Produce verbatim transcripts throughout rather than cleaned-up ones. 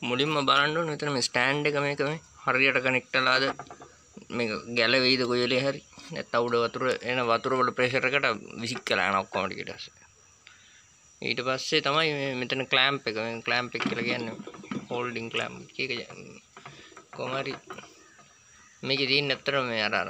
මුලින්ම බලන්න ඕනේ මෙතන මේ ස්ටෑන්ඩ් එක මේක මේ හරියට කනෙක්ට් වෙලාද මේක ගැලවෙයිද කොයිලේ හරි නැත්නම් උඩ වතුර එන වතුර වල ප්‍රෙෂර් එකට විසික් කරලා යන ඔක්කොම ටික ඊට පස්සේ ඊට පස්සේ තමයි මේ මෙතන ක්ලෑම්ප් එක මේ ක්ලෑම්ප් එක කියලා කියන්නේ හෝල්ඩින් ක්ලෑම්ප් එක කොහමරි මේකේ තියෙන ඇත්තටම මේ අර අර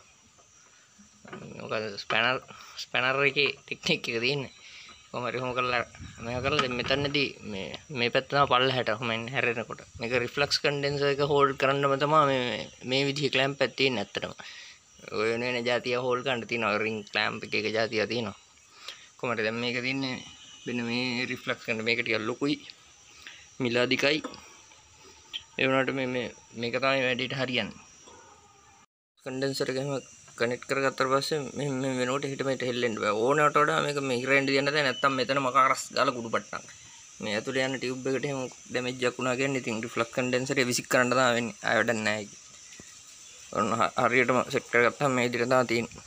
මොකද ස්පැනර් ස්පැනර් එකේ ටෙක්නික් එක තියෙන්නේ කොහමරි හොම කරලා මේක කරලා දැන් මෙතනදී මේ මේ පැත්ත තමයි පල්ලහැට හොමෙන් හැරෙනකොට මේක රිෆ්ලක්ස් කන්ඩෙන්සර් එක හෝල්ඩ් කරන්නම තමයි මේ මේ විදිහේ ක්ලෑම්ප් එකක් තියෙන්නේ ඇත්තටම ඔය වෙන වෙන જાතිය හෝල්ඩ් කරන්න තියෙනවා රින් ක්ලෑම්ප් එක එක જાතිය තියෙනවා කොහමද දැන් මේක තියෙන්නේ මෙන්න මේ රිෆ්ලක්ස් කරන මේක ටිකක් ලොකුයි මිලාදිකයි ඒ වුණාට මේ මේ මේක තමයි වැඩිට හරියන්නේ කන්ඩෙන්සර් එක එහෙම කනෙක්ට් කරගත්තාට පස්සේ මේ මේ වෙනකොට හිට මේට හෙල්ලෙන්න බෑ ඕනකට වඩා මේක මේ ඉරෙන්ඩ දියන්න දැන් නැත්තම් මෙතන මකාරස් දාලා කුඩු පට්ටම් මේ ඇතුලේ යන ටියුබ් එකට එහෙම ඩැමේජ් එකක් වුණා කියන්නේ ඉතින් රිෆ්ලක්ස් කන්ඩෙන්සර් එක විසික් කරන්න තමයි වෙන්නේ ආය වැඩක් නැහැ ඒක ඔන්න හරියටම සෙට් කරගත්තාම මේ විදිහට තමයි තියෙන්නේ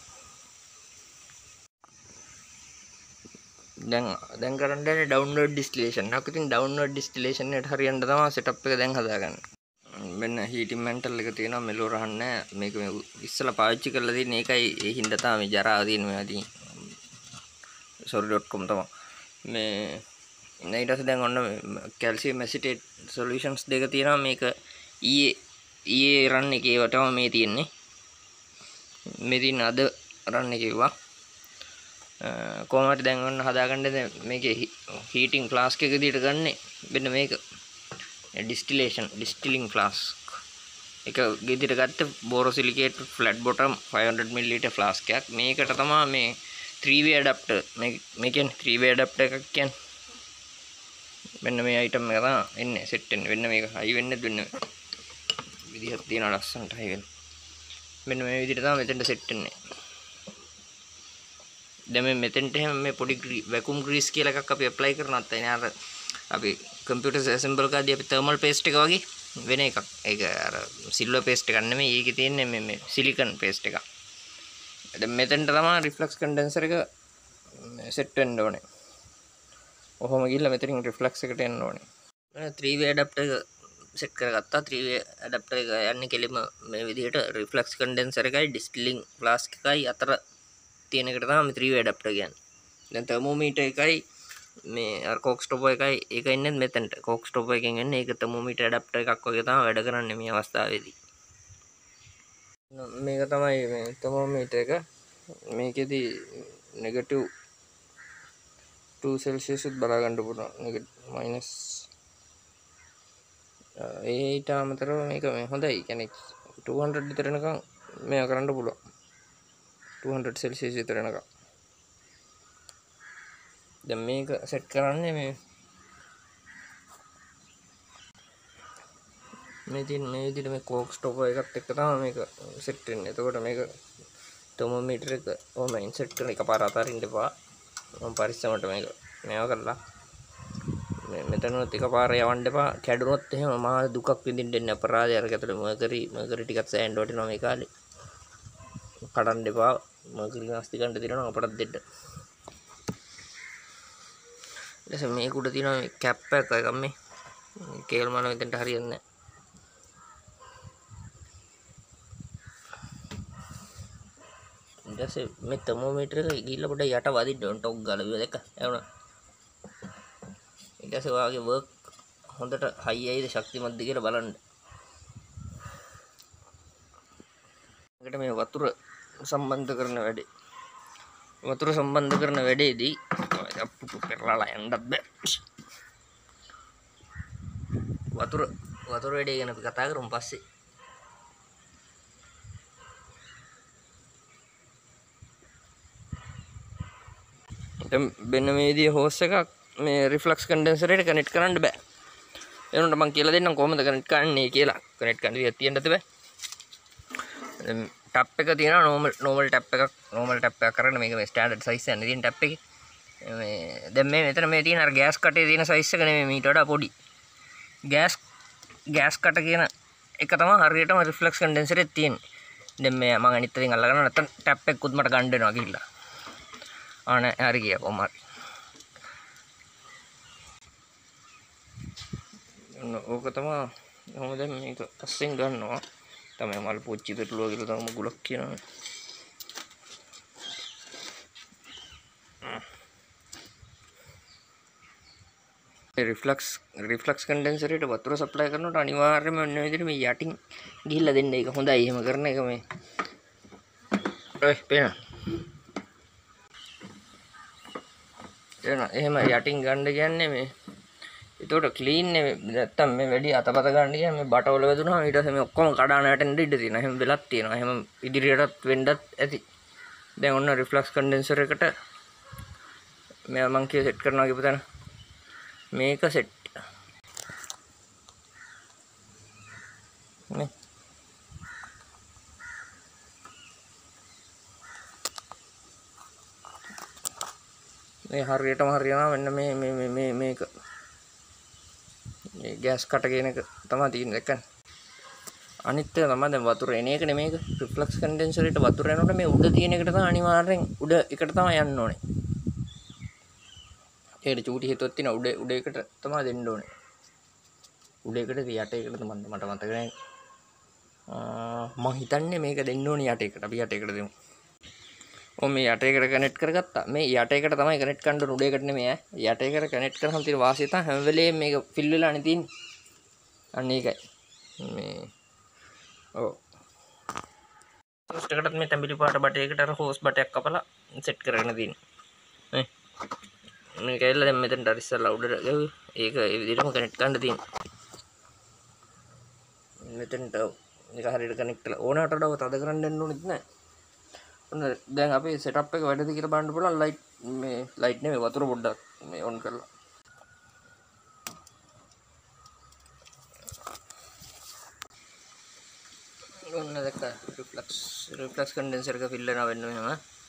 දැන් දැන් කරන්න යන්නේ ඩවුන්ලෝඩ් ඩිස්ටිලේෂන් එකක් ඉතින් ඩවුන්ලෝඩ් ඩිස්ටිලේෂන් එකට හරියන්න තමයි සෙටප් එක දැන් හදාගන්නේ මෙන්න හීටින් මැන්ටල් එක තියෙනවා මෙලෝ රහන්නේ මේක මේ ඉස්සලා පාවිච්චි කරලා තියෙන එකයි ඒ හින්දා තමයි මේ ජරාව තියෙන මේ අදී sorry dot com තමයි මේ ඊට පස්සේ දැන් ඔන්න කැල්සියම් ඇසිටේට් සොලියුෂන්ස් දෙක තියෙනවා මේක ඊයේ ඊයේ රන් එකේ වටම මේ තියෙන්නේ මේ තියෙන අද රන් එකේ වා කොහොමද දැන් ඔන්න හදාගන්න දැන් මේකේ හීටින් ෆ්ලාස්ක් එක විදිහට ගන්නෙ මෙන්න මේක distillation distilling flask එක ගෙදිට ගත්ත borosilicate flat bottom five hundred milliliter flask එකක් මේකට තමයි මේ three way adapter මේ මේ කියන්නේ three way adapter එකක් කියන්නේ මෙන්න මේ item එක තමයි එන්නේ set වෙන්නේ වෙන්න මේක high වෙන්නේ වෙන්න විදිහක් තියෙනවා ලස්සනට high වෙන්න මෙන්න මේ විදිහට තමයි මෙතෙන්ට set වෙන්නේ දැන් මේ මෙතෙන්ට එහෙම මේ පොඩි වැකුම් ග්‍රීස් කියලා එකක් අපි apply කරනවත් එනේ අර අපි කම්පියුටර් ඇසෙම්බල් කරද්දී අපි thermal paste එක වගේ වෙන එකක්. ඒක අර සිල්වර් paste එකක් නෙමෙයි. ඒකේ තියෙන්නේ මේ මේ සිලිකන් paste එකක්. දැන් මෙතෙන්ට තමයි reflux condenser එක set වෙන්න ඕනේ. ඔහොම ගිහිල්ලා මෙතනින් reflux එකට එන්න ඕනේ. three way adapter එක set කරගත්තා. three way adapter එක යන්නේ කෙලිම මේ විදිහට reflux condenser එකයි distilling flask එකයි අතර තියෙන එකට තමයි three way adapter කියන්නේ. දැන් thermometer එකයි මේ අර කෝක් ස්ටොපර් එකයි ඒක ඉන්නේ මෙතනට කෝක් ස්ටොපර් එකෙන් එන්නේ ඒක තර්මෝමීටර් ඇඩැප්ටර් එකක් වගේ තමයි වැඩ කරන්නේ මේ අවස්ථාවේදී මේක තමයි මේ තර්මෝමීටර් එක මේකෙදි නෙගටිව් two celsius උත් බලා ගන්න පුළුවන් මයිනස් ඒට අමතරව මේක මේ හොඳයි කියන්නේ two hundred විතර එනකම් මේක කරන්න පුළුවන් two hundred celsius විතර එනකම් දැන් මේක සෙට් කරන්නේ මේ මේ තියෙන මේ විදිහට මේ කෝක් ස්ටොපර් එකත් එක්ක තමයි මේක සෙට් වෙන්නේ. එතකොට මේක තර්මෝමීටර් එක ඔහම ඉන්සර්ට් කරන එකපාර අතරින් දෙපා මම පරිස්සමට මේක මේව කරලා මේ මෙතනොත් එකපාර යවන්න එපා. කැඩුනොත් එහෙම මහා දුකක් විඳින්න දෙන්නේ අපරාධය. අර ඇතුලේ මර්කරි මර්කරි ටිකක් සෑහෙන්න වටිනවා මේ කාලේ. කඩන්න එපා. මර්කරි නැස්ති ගන්න දෙනවා අපටත් දෙන්න. දැන් මේක උඩ තියෙන මේ කැප් එක එක මේ කේල් මාන මෙතනට හරියන්නේ නැහැ. ඊටසේ මේ තර්මෝමීටර් එක ගිහිල්ලා පොඩ්ඩක් යට වදින්න ඕන ටොක් ගාලා විව දෙක. එවුණා. ඊටසේ ඔයාගේ වර්ක් හොඳට හයි ඇයිද ශක්තිමත්ද කියලා බලන්න. ඒකට මේ වතුර සම්බන්ධ කරන වැඩේ. වතුර සම්බන්ධ කරන වැඩේදී අප්පු පෙරලා යන්නත් බෑ. වතුර වතුර වැඩේ ගැන අපි කතා කරමු පස්සේ. දැන් මෙන්න මේ විදිහේ හෝස් එකක් මේ රිෆ්ලක්ස් කන්ඩෙන්සර් එකට කනෙක්ට් කරන්න බෑ. ඒ වුණාට මම කියලා දෙන්නම් කොහොමද කනෙක්ට් කරන්නේ කියලා. කනෙක්ට් කරන්න විදියක් තියෙන්නත් බෑ. දැන් ටැප් එක තියෙනවා normal normal ටැප් එකක් normal ටැප් එකක් කරන්න මේක මේ ස්ටෑන්ඩඩ් සයිස් එකක් නේ තියෙන ටැප් එකේ. මේ දැන් මේ මෙතන මේ තියෙන අර ගෑස් කටේ තියෙන සයිස් එක නෙමෙයි මීට වඩා පොඩි. ගෑස් ගෑස් කට කියන එක තමයි හරියටම රිෆ්ලක්ස් කන්ඩෙන්සර් එකේ තියෙන්නේ. දැන් මේ මම අනිත් අතින් අල්ල ගන්නවා නැත්නම් ටැප් එකකුත් මට ගන්න වෙනවා ගිහිල්ලා. ආනේ හරි ගියා කොහමද? ඔන්න ඕක තමයි කොහොමද මේක පස්සෙන් ගන්නවා තමයි මල් පොච්චි පෙරළුව කියලා තමයි මුගලක් කියනවා රිෆ්ලක්ස් රිෆ්ලක්ස් කන්ඩෙන්සර් එකට වතුර සප්ලයි කරනකොට අනිවාර්යයෙන්ම මෙන්න විදිහට මේ යටින් ගිහිල්ලා දෙන්න. ඒක හොඳයි. එහෙම කරන එක මේ ඔය පේන. එන එහෙම යටින් ගන්න කියන්නේ මේ ඒතකොට ක්ලීන් නේ නැත්තම් මේ වැඩි අතපත ගන්න කියන්නේ මේ බටවල වැදුනහම ඊට පස්සේ මේ ඔක්කොම කඩාන වැටෙන්න ඉඩ තියෙනවා. එහෙම වෙලක් තියෙනවා. එහෙම ඉදිරියටත් වෙන්නත් ඇති. දැන් ඔන්න රිෆ්ලක්ස් කන්ඩෙන්සර් එකට මේ මං කිය සෙට් කරනවා කියපු තැන මේක සෙට් නේ මේ හරියටම හරියනවා මෙන්න මේ මේ මේ මේ මේක මේ ගෑස් කට කියන එක තමයි තියෙන්නේ දැක්කනේ අනිත් එක තමයි දැන් වතුර එන එක නෙමේක රිෆ්ලක්ස් කන්ඩෙන්සර් එකට වතුර එනකොට මේ උඩ තියෙන එකට තමයි අනිවාර්යෙන් උඩ එකට තමයි යන්න ඕනේ ඒකට චූටි හේතුවක් තියෙන උඩ උඩ එකට තමයි දෙන්න ඕනේ උඩ එකට යට එකට මම මට මතක නැහැ මම හිතන්නේ මේක දෙන්න ඕනේ යට එකට අපි යට එකට දෙමු ඔය මේ යට එකට කනෙක්ට් කරගත්තා මේ යට එකට තමයි කනෙක්ට් කරන්න ඕනේ උඩ එකට නෙමෙයි ඈ යට එකට කනෙක්ට් කරාම තියෙන වාසිය තමයි හැම වෙලේම මේක ෆිල් වෙලානේ තියෙන්නේ අන්න ඒකයි මේ ඔව් ටෝස්ට් එකටත් මේ තැඹිලි පාට බටයකට අර හෝස් බටයක් කපලා සෙට් කරගෙන තියෙනවා නේ මේක ඇවිල්ලා දැන් මෙතනට අර ඉස්සල්ලා උඩට ගිහුවා. ඒක ඒ විදිහටම කනෙක්ට් කරන්න තියෙනවා. මෙතනට මේක හරියට කනෙක්ට් කරලා ඕනකට වඩා තද කරන්න යන්න ඕනෙත් නැහැ. ඔන්න දැන් අපේ සෙටප් එක වැඩද කියලා බලන්න පුළුවන් ලයිට් මේ ලයිට් නෙමෙයි වතුර පොඩ්ඩක් මේ ඔන් කරලා. ඔන්න දැක්ක රිෆ්ලක්ස් රිෆ්ලක්ස් කන්ඩෙන්සර් එක ෆිල් වෙනවා වෙන්න මෙහෙම.